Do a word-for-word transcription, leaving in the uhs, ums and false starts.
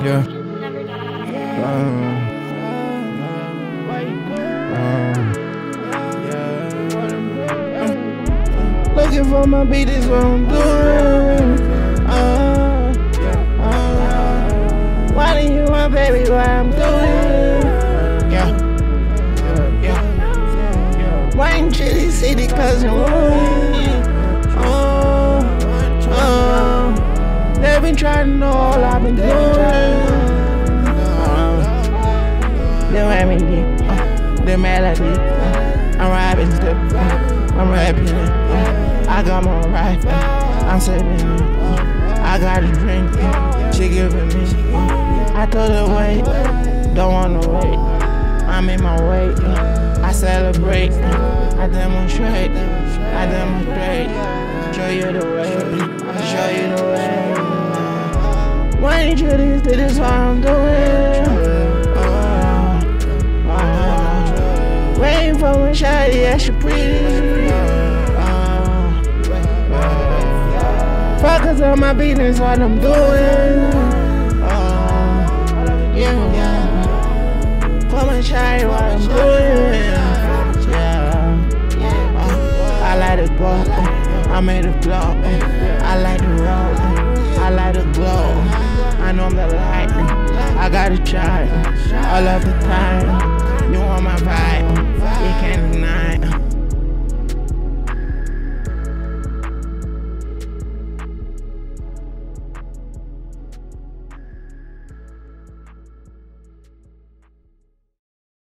Yeah. Um, um, looking for my beat is what I'm doing. Uh, uh, why do you want, baby, what I'm doing? Yeah. Yeah. Why ain't you this city cause you're Oh, oh, they been trying to know all I've been doing. They want me to uh, they mad at me. Uh, I'm rapping still. Uh, I'm rapping. Uh, I got my right. Uh, I'm saving it. Uh, I got a drink. Uh, she giving me. Uh, I told her wait. Don't wanna wait. I'm in my way. Uh, I celebrate. Uh, I demonstrate. I demonstrate. Show you the way. Show you the way. Uh, why ain't you this? This is what I'm doing. Waiting for my shawty, yeah, she pretty. Uh, Focus on my business, what I'm doing. Uh, yeah, for my shawty, what I'm doing. Yeah, uh, I like the glow. I made it glow. I like the road. I like the glow. I know I'm the light. I got to shine all of the time. You want my vibe?